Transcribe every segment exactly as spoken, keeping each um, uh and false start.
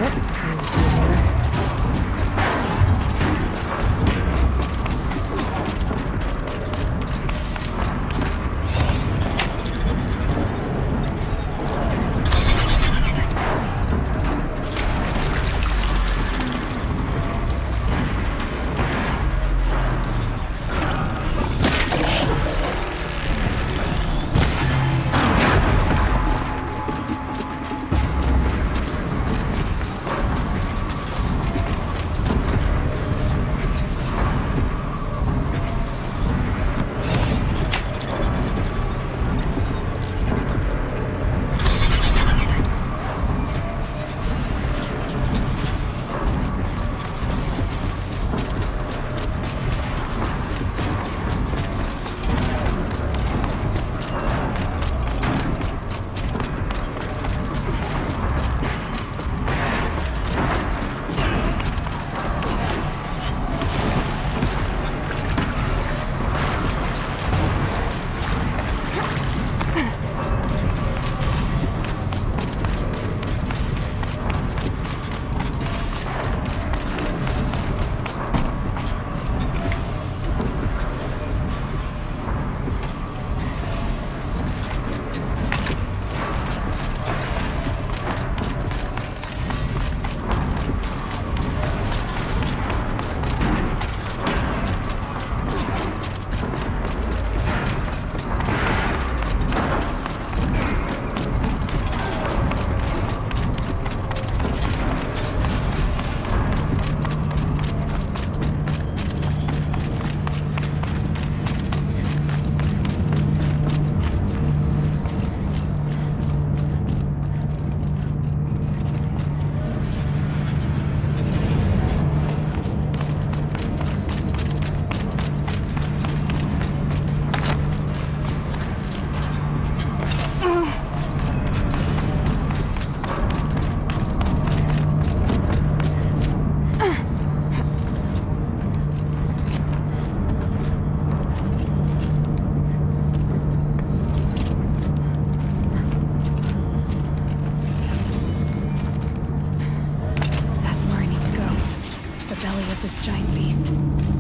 Can you see here? This giant beast.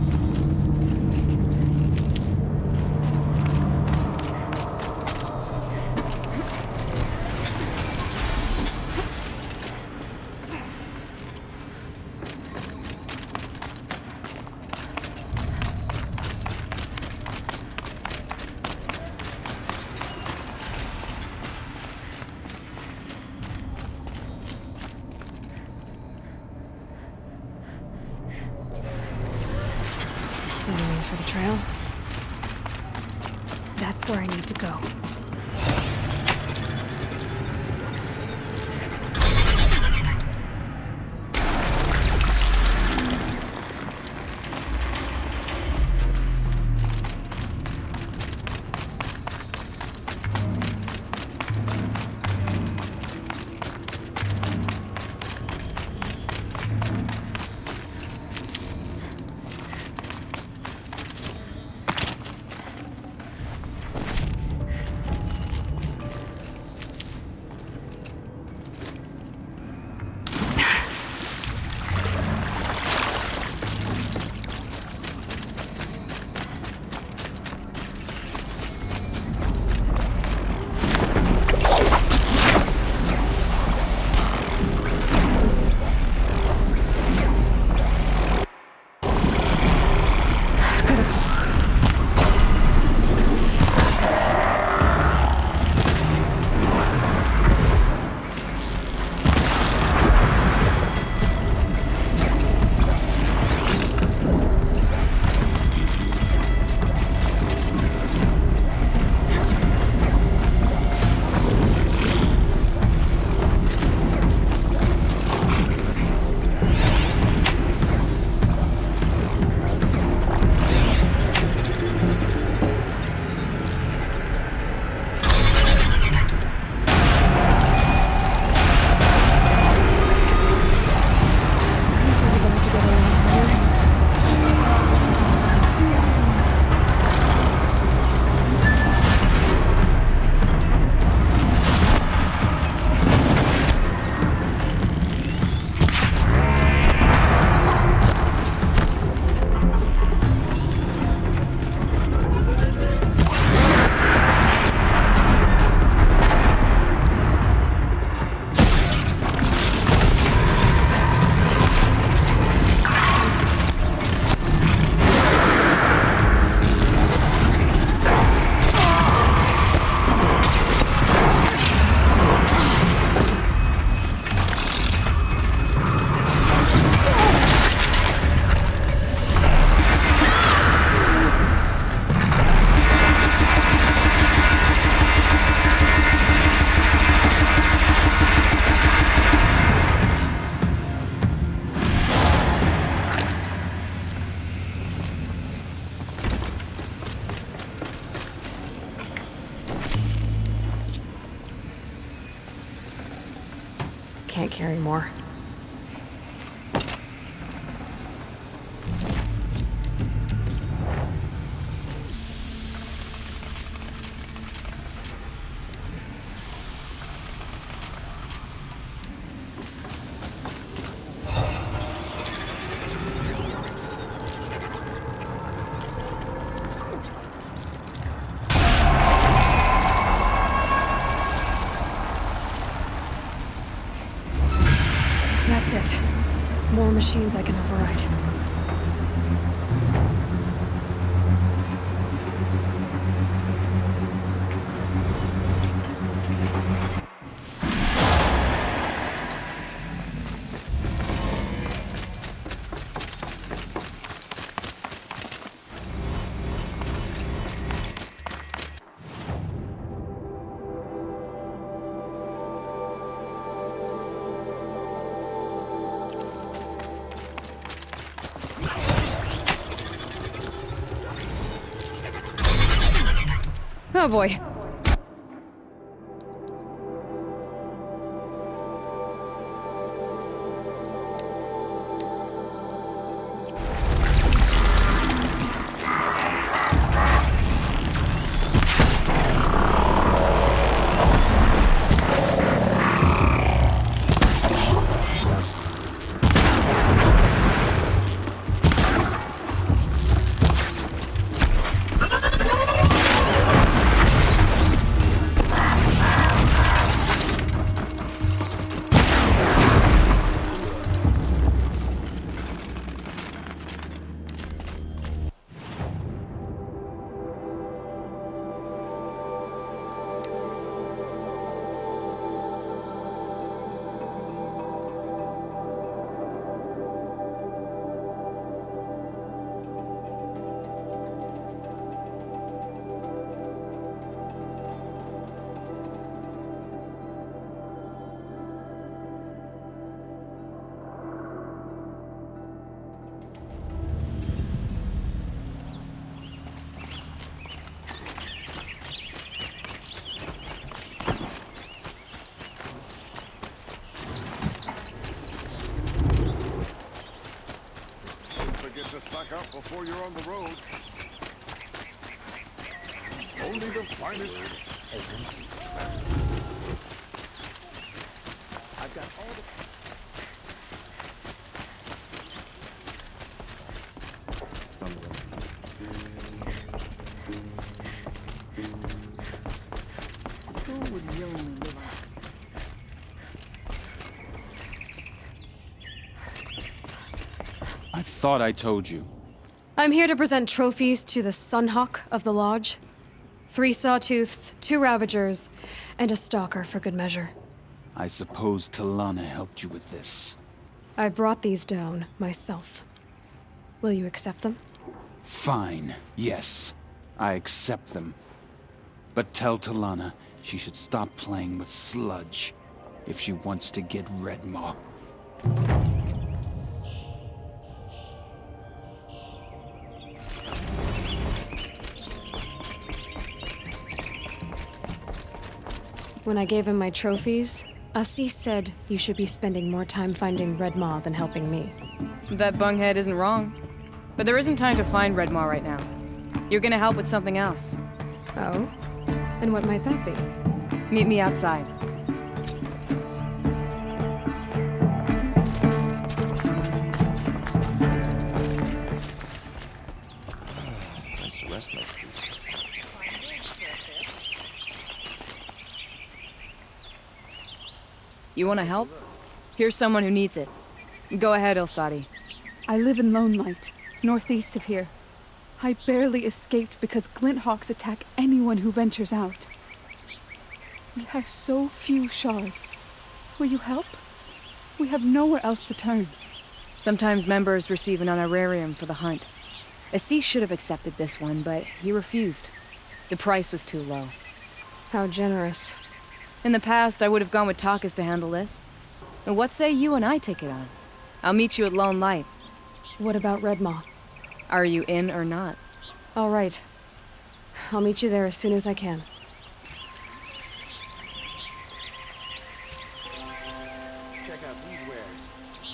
For the trail. That's where I need to go. carry more. That's it. More machines I can override. Oh boy. To stock up before you're on the road. Only the finest peasants and travelers. I've got all the... Some of them. Who would you only live on? I thought I told you. I'm here to present trophies to the Sunhawk of the Lodge. Three Sawtooths, two Ravagers, and a Stalker for good measure. I suppose Talana helped you with this. I brought these down myself. Will you accept them? Fine, yes. I accept them. But tell Talana she should stop playing with sludge if she wants to get Redmaw. When I gave him my trophies, Ussie said you should be spending more time finding Redmaw than helping me. That bunghead isn't wrong. But there isn't time to find Redmaw right now. You're gonna help with something else. Oh? And what might that be? Meet me outside. Nice to rest my feet. You wanna help? Here's someone who needs it. Go ahead, Ilsati. I live in Lone Light, northeast of here. I barely escaped because Glinthawks attack anyone who ventures out. We have so few shards. Will you help? We have nowhere else to turn. Sometimes members receive an honorarium for the hunt. Assis should have accepted this one, but he refused. The price was too low. How generous. In the past, I would have gone with Takas to handle this. And what say you and I take it on? I'll meet you at Lone Light. What about Redmaw? Are you in or not? All right. I'll meet you there as soon as I can. Check out these wares.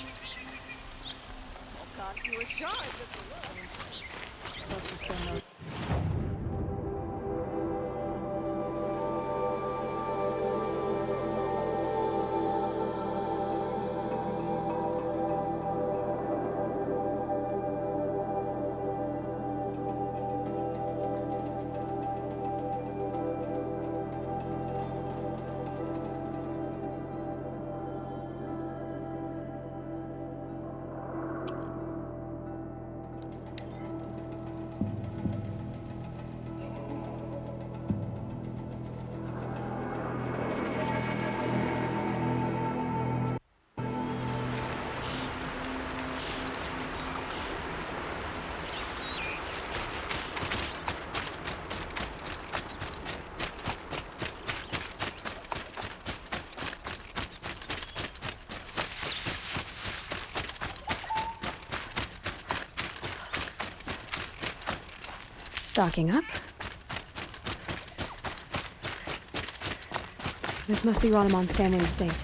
I'll cost you a shard just to look. Let's just stand out. Stocking up. This must be Ranamon's family estate.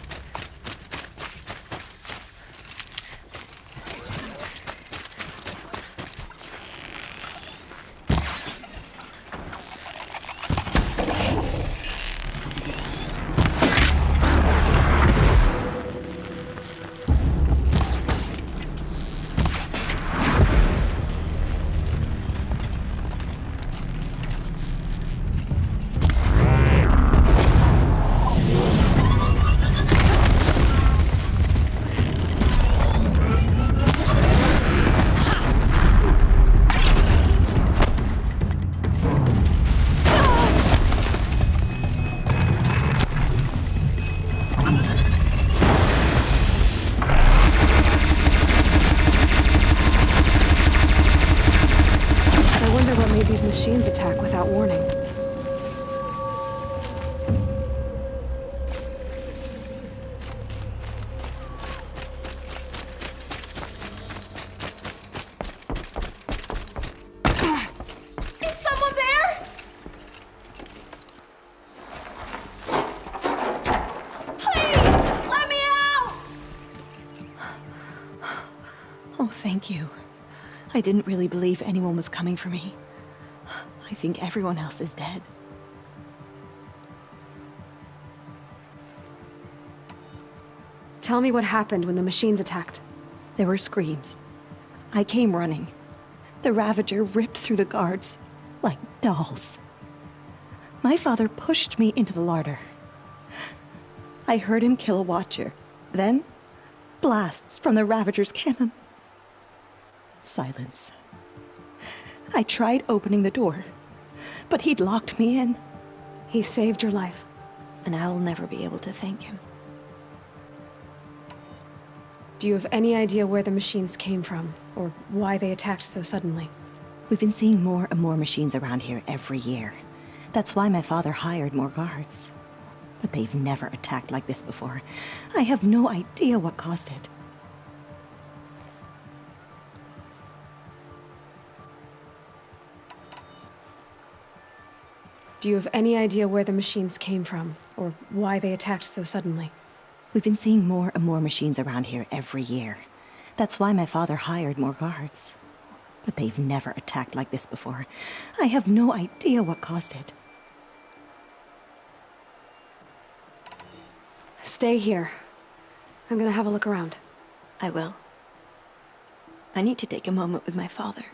Machines attack without warning. Is someone there? Please, let me out! Oh, thank you. I didn't really believe anyone was coming for me. I think everyone else is dead. Tell me what happened when the machines attacked. There were screams. I came running. The Ravager ripped through the guards like dolls. My father pushed me into the larder. I heard him kill a watcher. Then, blasts from the Ravager's cannon. Silence. I tried opening the door, but he'd locked me in. He saved your life. And I'll never be able to thank him. Do you have any idea where the machines came from, or why they attacked so suddenly? We've been seeing more and more machines around here every year. That's why my father hired more guards. But they've never attacked like this before. I have no idea what caused it. Do you have any idea where the machines came from, or why they attacked so suddenly? We've been seeing more and more machines around here every year. That's why my father hired more guards. But they've never attacked like this before. I have no idea what caused it. Stay here. I'm gonna have a look around. I will. I need to take a moment with my father.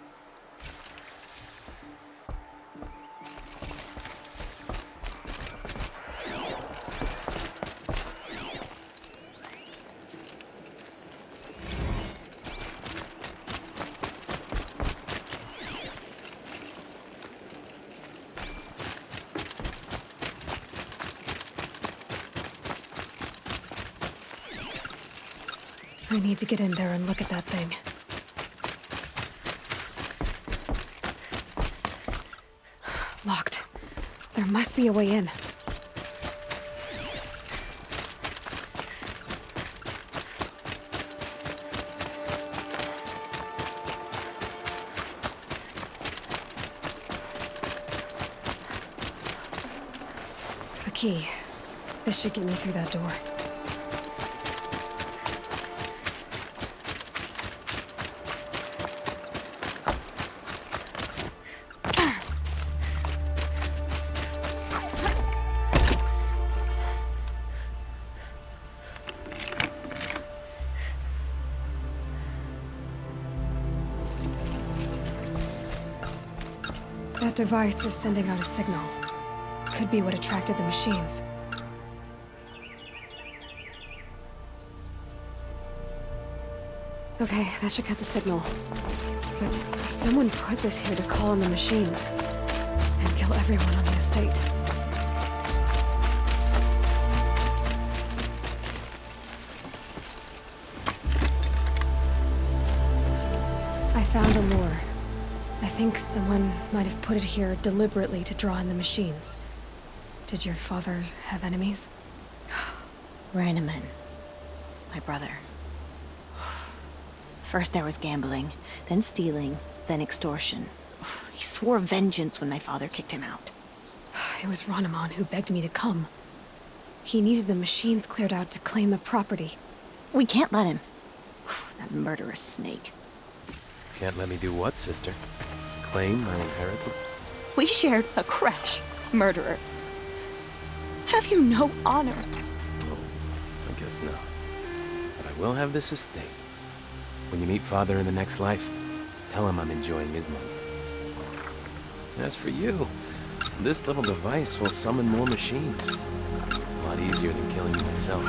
I need to get in there and look at that thing. Locked. There must be a way in. A key. This should get me through that door. That device is sending out a signal. Could be what attracted the machines. Okay, that should cut the signal. But someone put this here to call on the machines. And kill everyone on the estate. I found a lure. I think someone might have put it here deliberately to draw in the machines. Did your father have enemies? Rainaman. My brother. First there was gambling, then stealing, then extortion. He swore vengeance when my father kicked him out. It was Rainaman who begged me to come. He needed the machines cleared out to claim the property. We can't let him. That murderous snake. Can't let me do what, sister? Claim my inheritance? We shared a crash, murderer. Have you no honor? Oh, I guess not. But I will have this estate. When you meet Father in the next life, tell him I'm enjoying his money. As for you, this little device will summon more machines. A lot easier than killing me myself.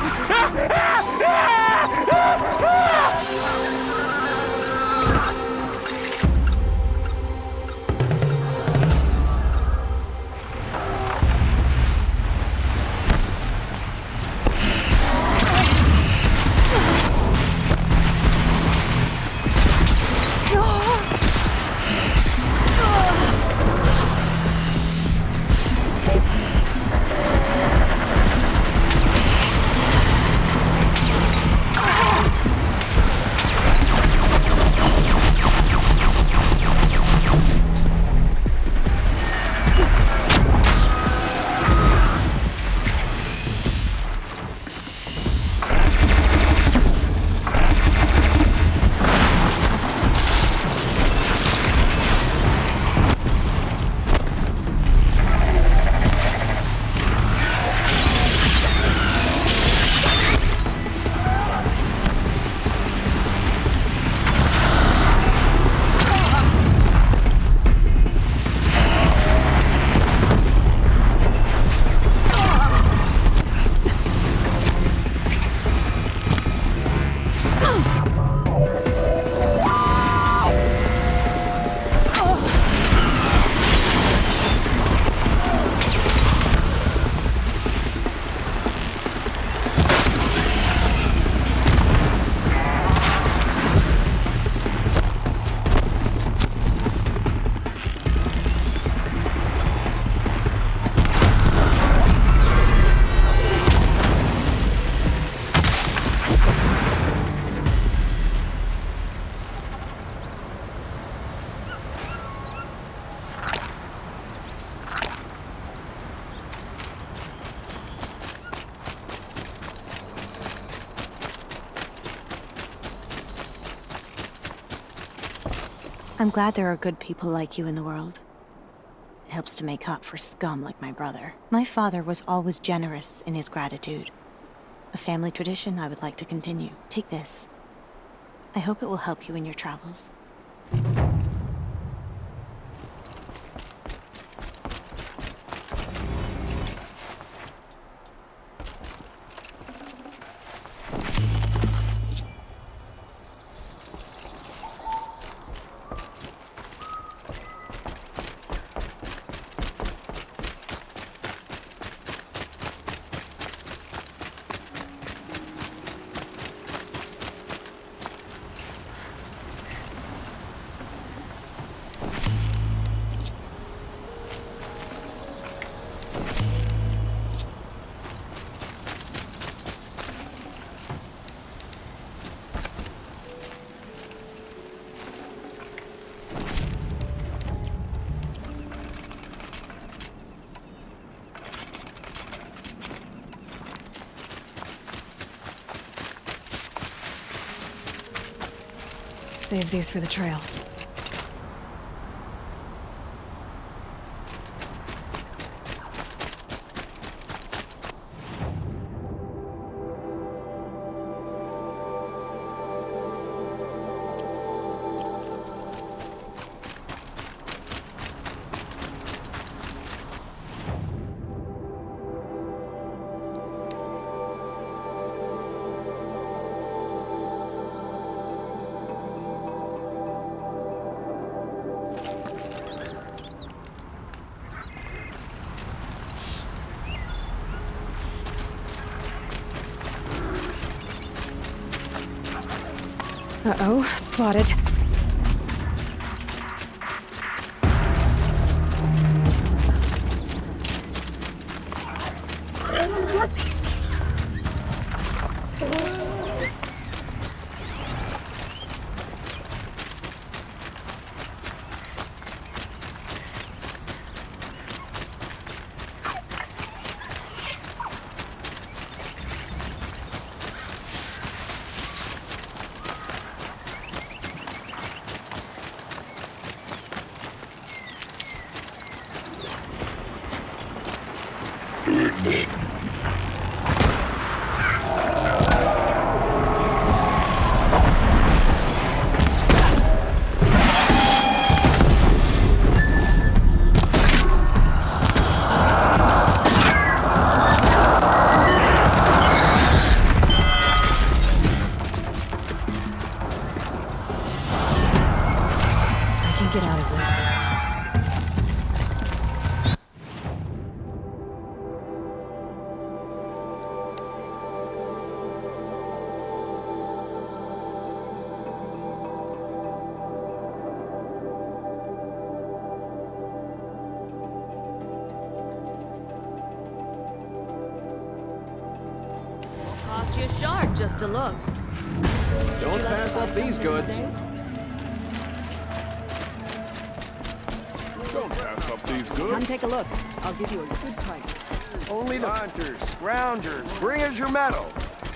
I'm glad there are good people like you in the world. It helps to make up for scum like my brother. My father was always generous in his gratitude. A family tradition I would like to continue. Take this. I hope it will help you in your travels. Save these for the trail. Uh-oh, spotted. Get out of this. Cost you a shard just to look. Don't pass up these goods. Don't pass up these goods. Come take a look. I'll give you a good price. Only the hunters, scroungers, bring us your metal.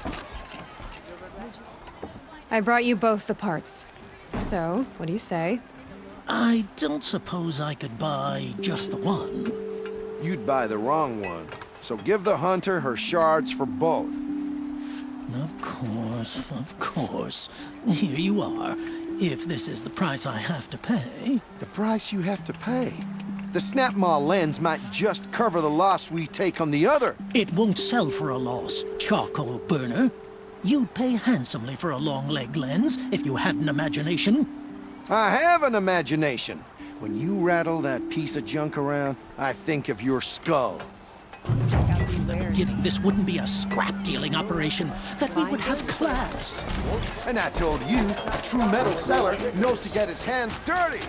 I brought you both the parts. So, what do you say? I don't suppose I could buy just the one. You'd buy the wrong one. So give the hunter her shards for both. Of course, of course. Here you are. If this is the price I have to pay. The price you have to pay? The Snapmaw lens might just cover the loss we take on the other. It won't sell for a loss, charcoal burner. You'd pay handsomely for a long-leg lens if you had an imagination. I have an imagination. When you rattle that piece of junk around, I think of your skull. From the beginning, this wouldn't be a scrap-dealing operation, that we would have class. And I told you, a true metal seller knows to get his hands dirty.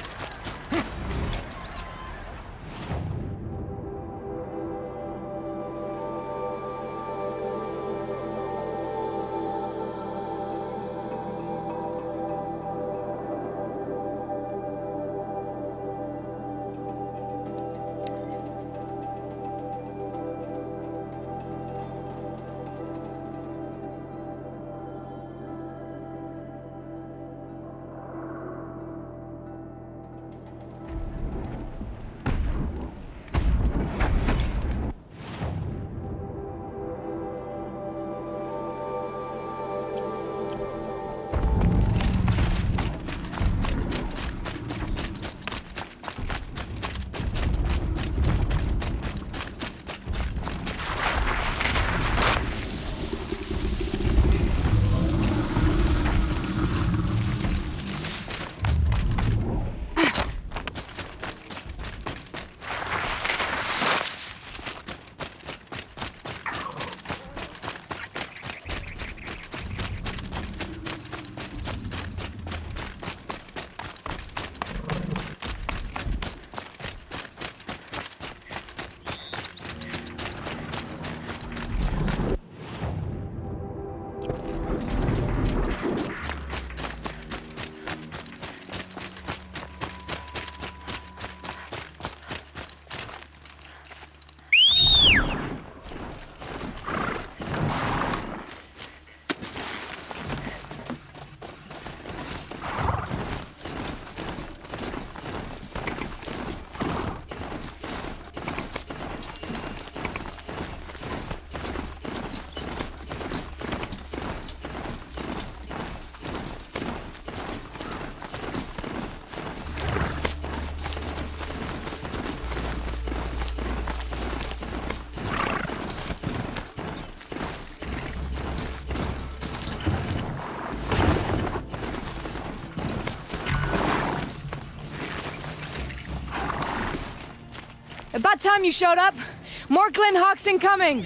About time you showed up. More Glenhawks incoming.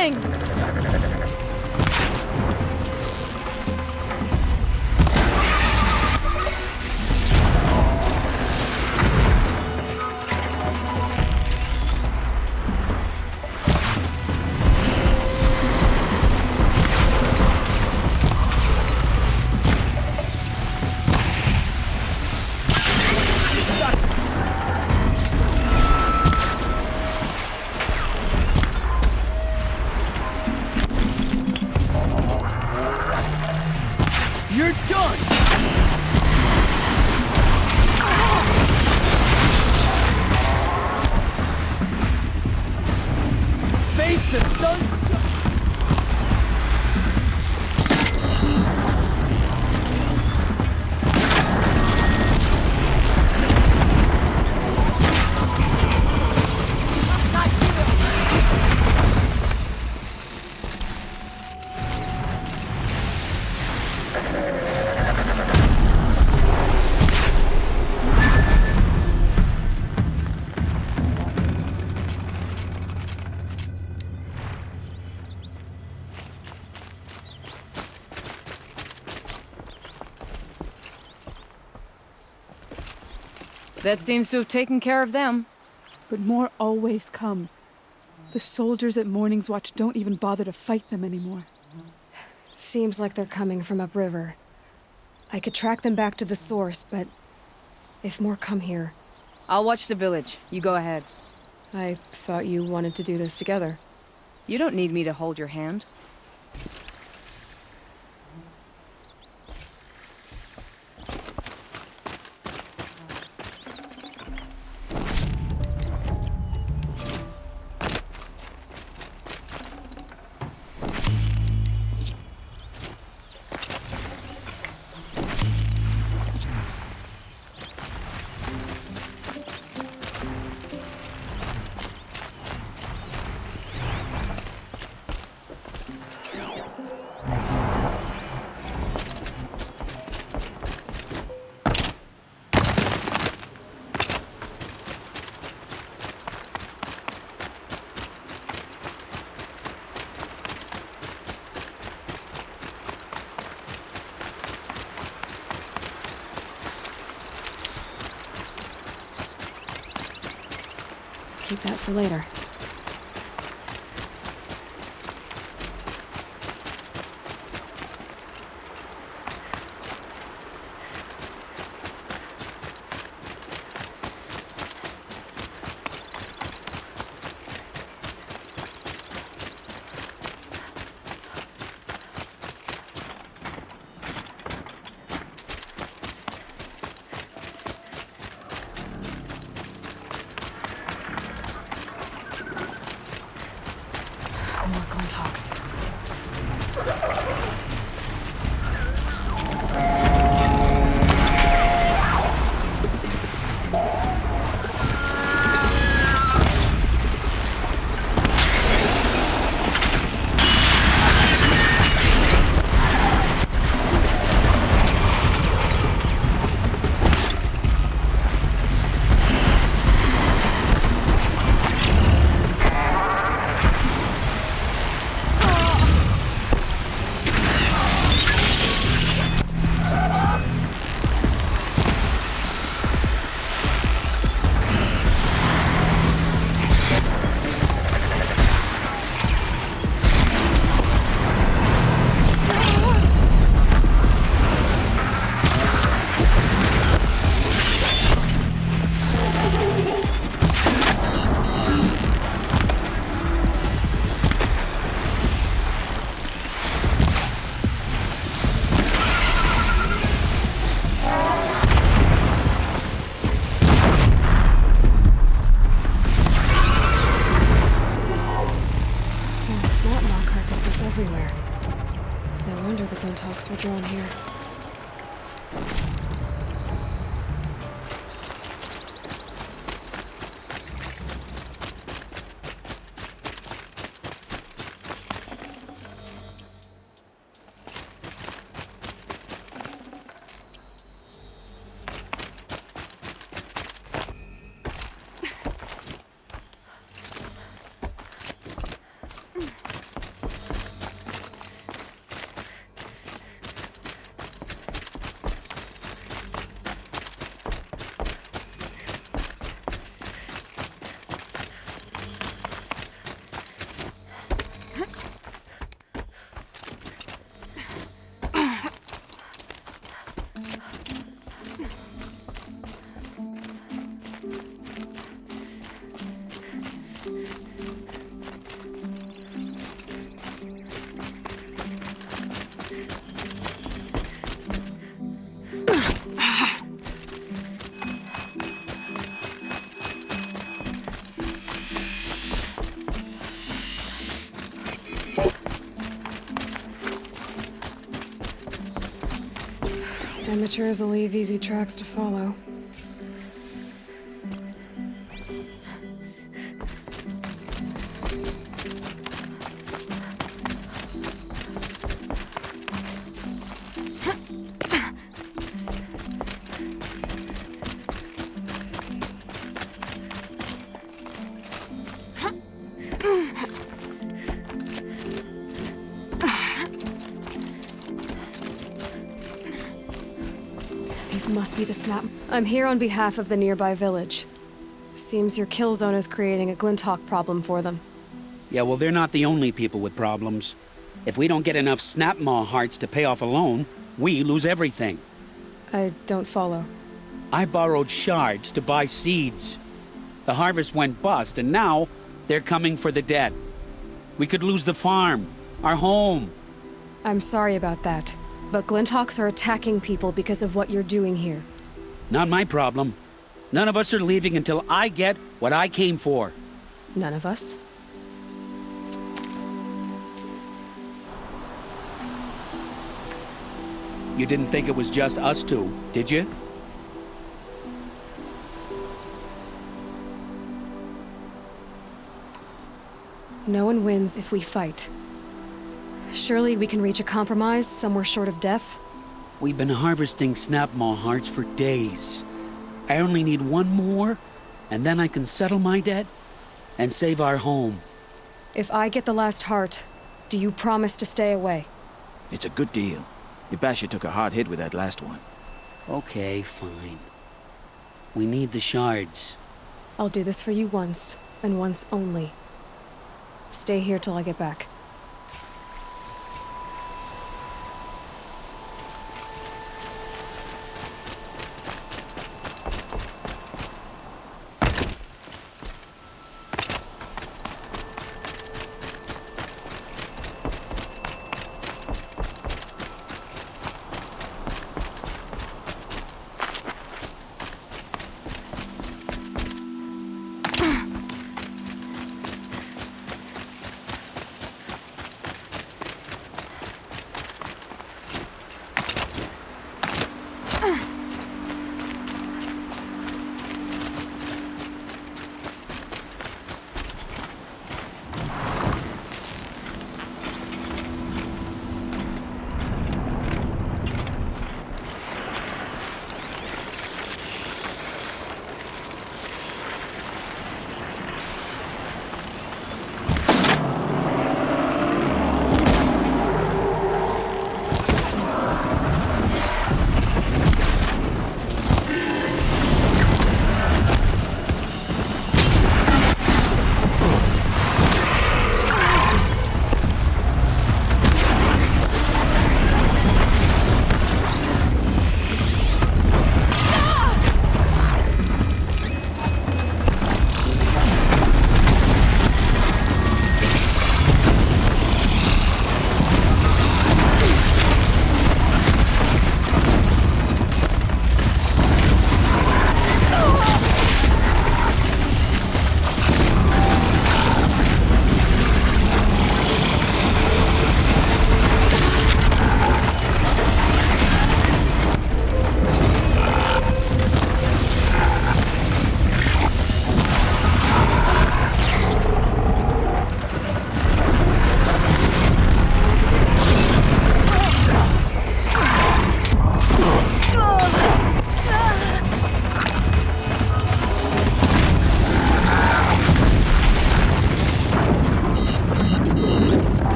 coming! You're done! Face the sun's That seems to have taken care of them. But more always come. The soldiers at Morning's Watch don't even bother to fight them anymore. Seems like they're coming from upriver. I could track them back to the source, but if more come here... I'll watch the village. You go ahead. I thought you wanted to do this together. You don't need me to hold your hand. Keep that for later. More Glinthawks. Everywhere. No wonder the Glinthawks were drawn here. Amateurs will leave easy tracks to follow. These must be the snap. I'm here on behalf of the nearby village. Seems your kill zone is creating a Glinthawk problem for them. Yeah, well, they're not the only people with problems. If we don't get enough Snapmaw hearts to pay off a loan, we lose everything. I don't follow. I borrowed shards to buy seeds. The harvest went bust, and now they're coming for the dead. We could lose the farm, our home. I'm sorry about that, but Glinthawks are attacking people because of what you're doing here. Not my problem. None of us are leaving until I get what I came for. None of us? You didn't think it was just us two, did you? No one wins if we fight. Surely we can reach a compromise somewhere short of death? We've been harvesting Snapmaw hearts for days. I only need one more, and then I can settle my debt and save our home. If I get the last heart, do you promise to stay away? It's a good deal. Yabasha took a hard hit with that last one. Okay, fine. We need the shards. I'll do this for you once, and once only. Stay here till I get back.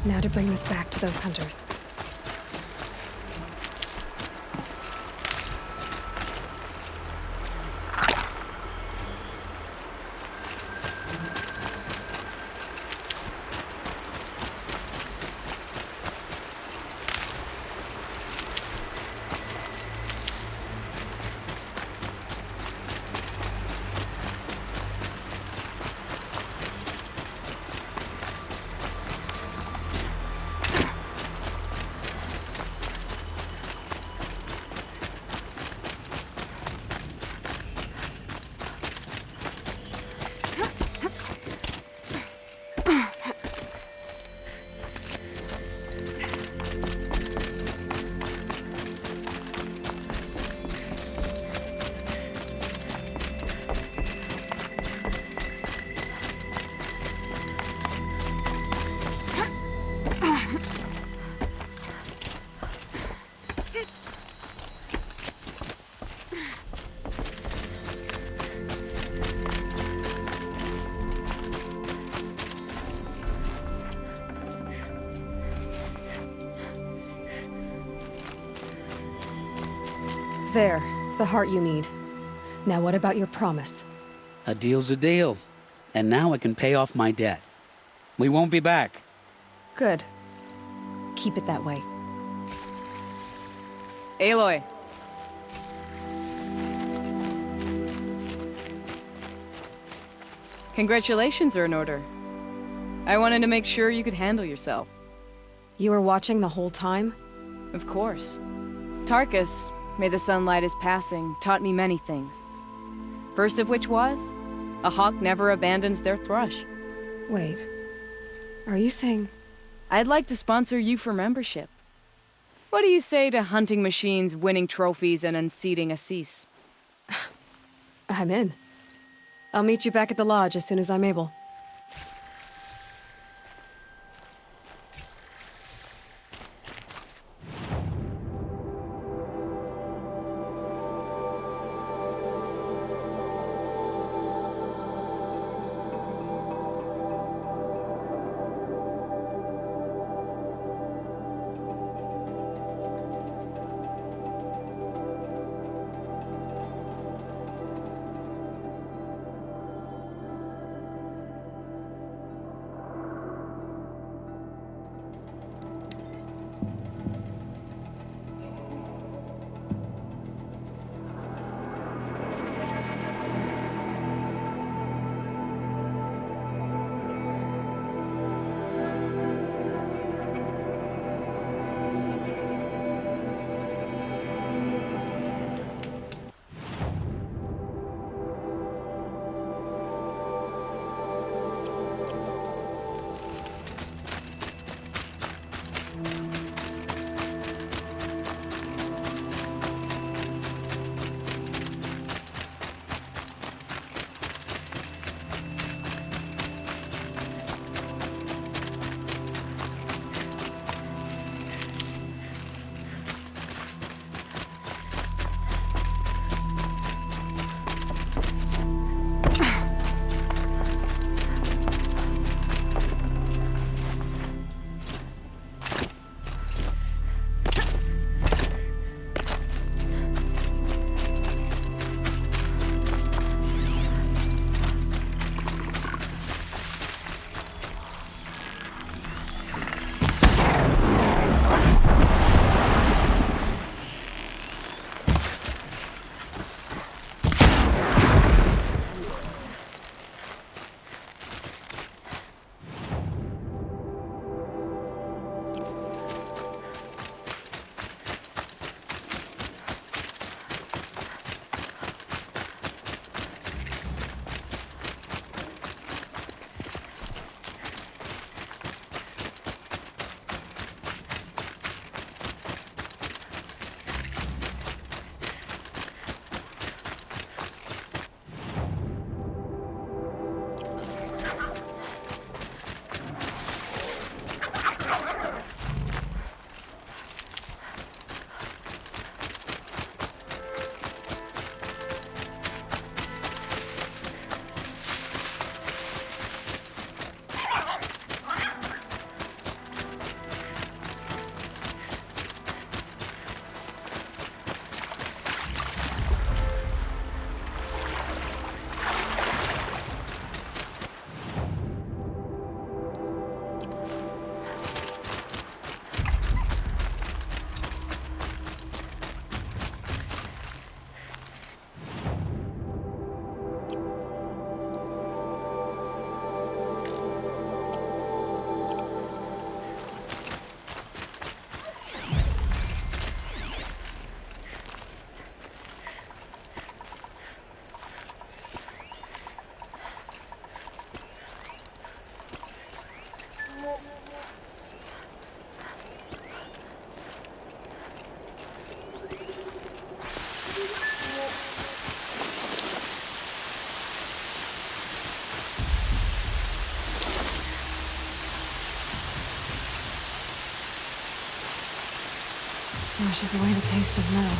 Now to bring this back to those hunters. There, the heart you need. Now what about your promise? A deal's a deal. And now I can pay off my debt. We won't be back. Good. Keep it that way. Aloy. Congratulations are in order. I wanted to make sure you could handle yourself. You were watching the whole time? Of course. Tarkus, may the sunlight is passing, taught me many things. First of which was, a hawk never abandons their thrush. Wait. Are you saying... I'd like to sponsor you for membership. What do you say to hunting machines, winning trophies, and unseating Assis? I'm in. I'll meet you back at the lodge as soon as I'm able. Washes away the taste of metal.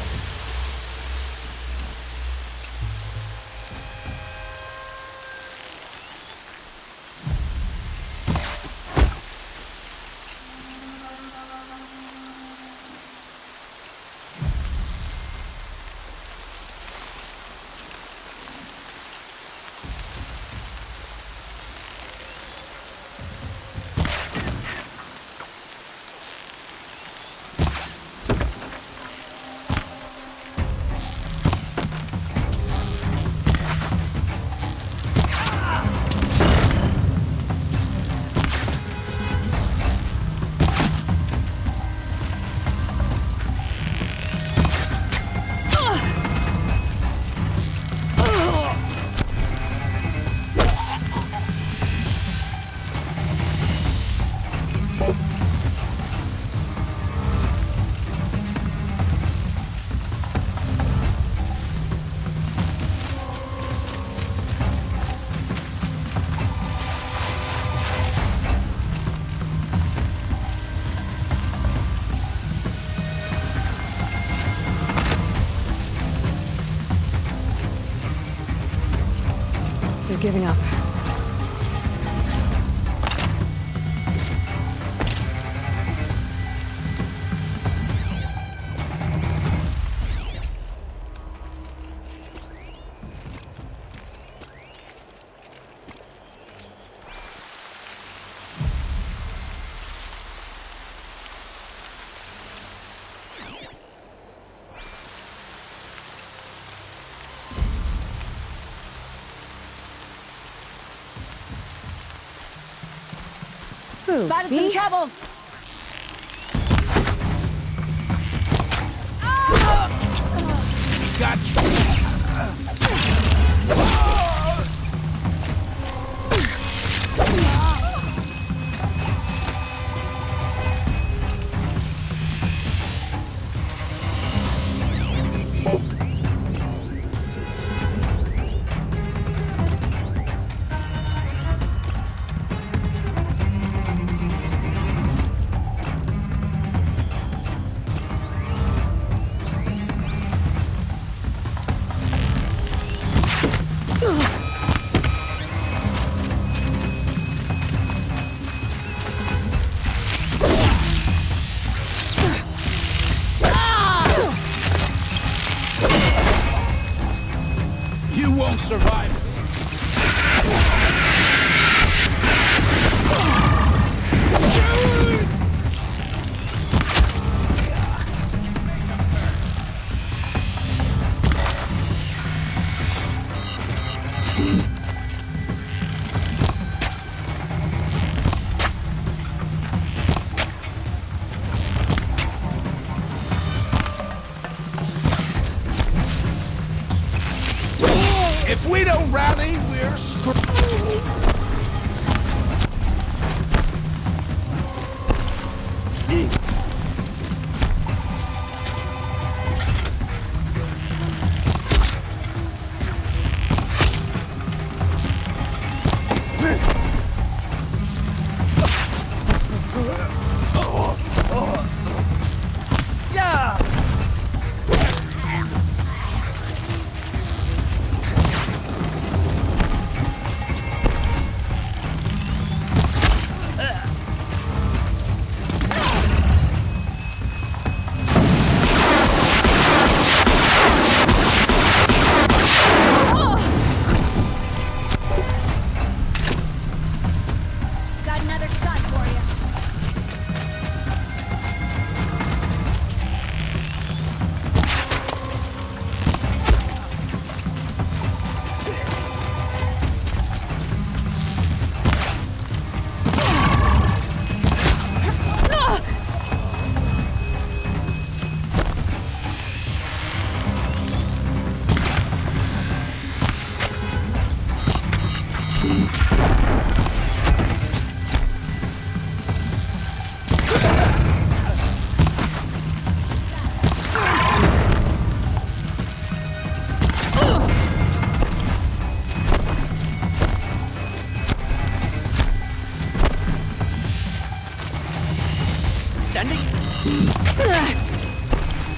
Giving up. Spotted some trouble! Survive. If we don't rally, we're screwed.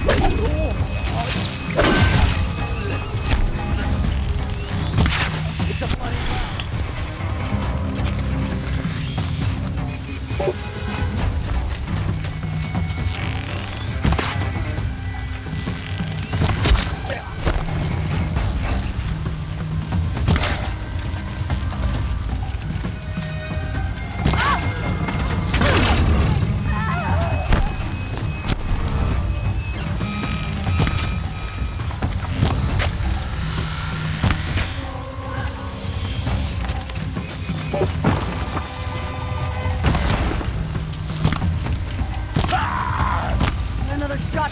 Another shot.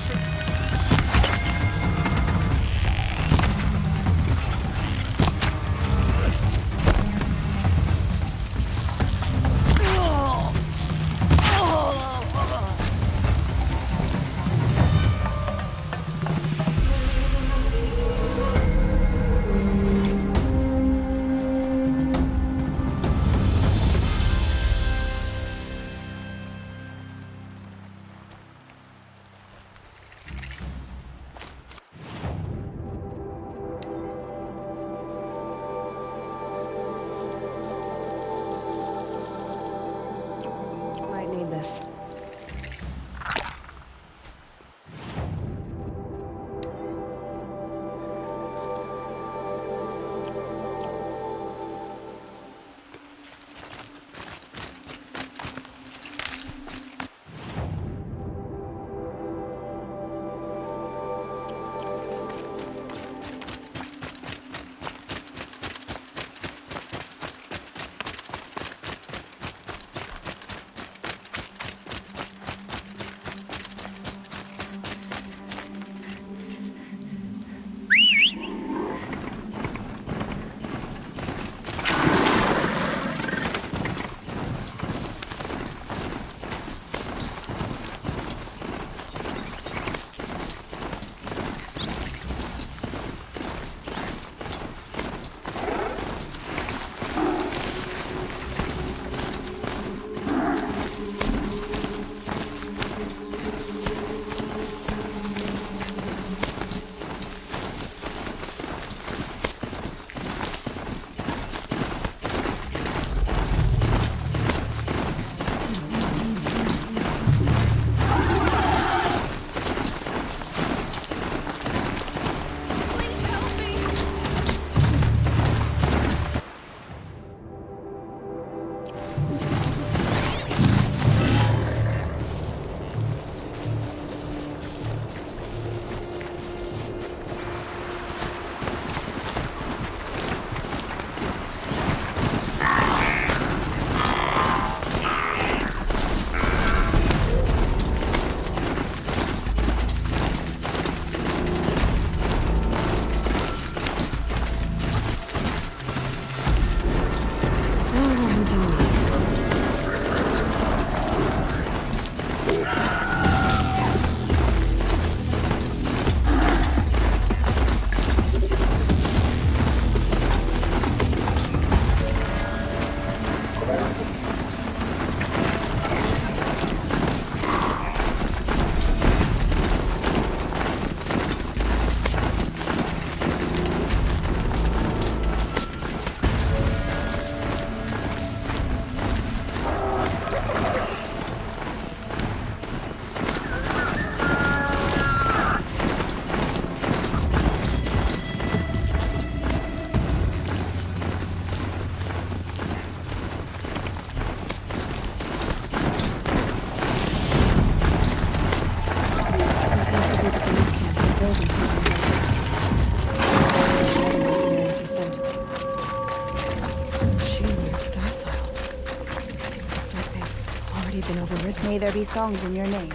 May there be songs in your name.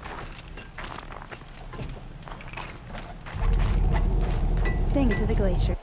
Sing to the glacier.